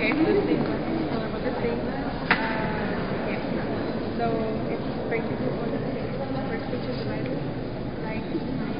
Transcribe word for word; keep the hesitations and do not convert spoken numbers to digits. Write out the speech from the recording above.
Okay. The same color, but the same. Uh, yeah. So it's basically all the same. First page is the Bible, like